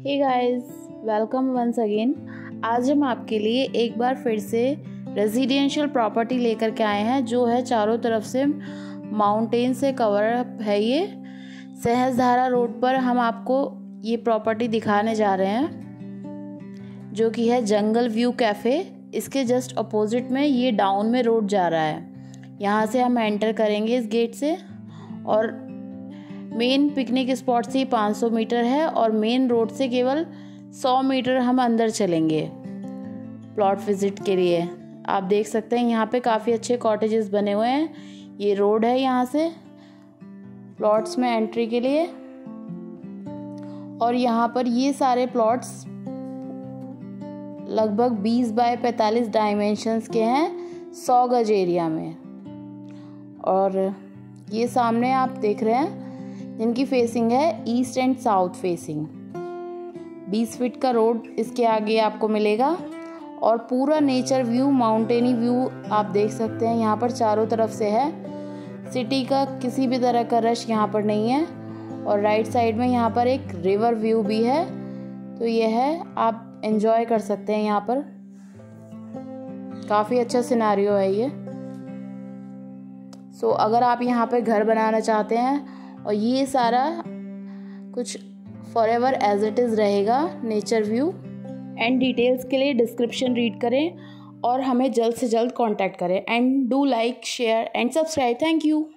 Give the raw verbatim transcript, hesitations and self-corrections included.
हे guys, welcome once again. आज हम आपके लिए एक बार फिर से रेजिडेंशियल प्रॉपर्टी लेकर के आए हैं जो है चारों तरफ से माउंटेन से कवर अप है। ये सहस्त्रधारा रोड पर हम आपको ये प्रॉपर्टी दिखाने जा रहे हैं जो कि है जंगल व्यू कैफ़े। इसके जस्ट अपोजिट में ये डाउन में रोड जा रहा है। यहाँ से हम एंटर करेंगे इस गेट से और मेन पिकनिक स्पॉट से पाँच सौ मीटर है और मेन रोड से केवल सौ मीटर हम अंदर चलेंगे प्लॉट विजिट के लिए। आप देख सकते हैं यहाँ पे काफ़ी अच्छे कॉटेजेस बने हुए हैं। ये रोड है यहाँ से प्लॉट्स में एंट्री के लिए और यहाँ पर ये सारे प्लॉट्स लगभग बीस बाय पैंतालीस डायमेंशंस के हैं सौ गज एरिया में। और ये सामने आप देख रहे हैं जिनकी फेसिंग है ईस्ट एंड साउथ फेसिंग। बीस फीट का रोड इसके आगे आपको मिलेगा और पूरा नेचर व्यू, माउंटेनी व्यू आप देख सकते हैं यहाँ पर चारों तरफ से है। सिटी का किसी भी तरह का रश यहाँ पर नहीं है और राइट साइड में यहाँ पर एक रिवर व्यू भी है। तो ये है, आप एंजॉय कर सकते हैं यहाँ पर। काफ़ी अच्छा सिनारियो है ये। सो so, अगर आप यहाँ पे घर बनाना चाहते हैं और ये सारा कुछ for ever as it is रहेगा नेचर व्यू। एंड डिटेल्स के लिए डिस्क्रिप्शन रीड करें और हमें जल्द से जल्द कांटेक्ट करें। And do like, share and subscribe. Thank you.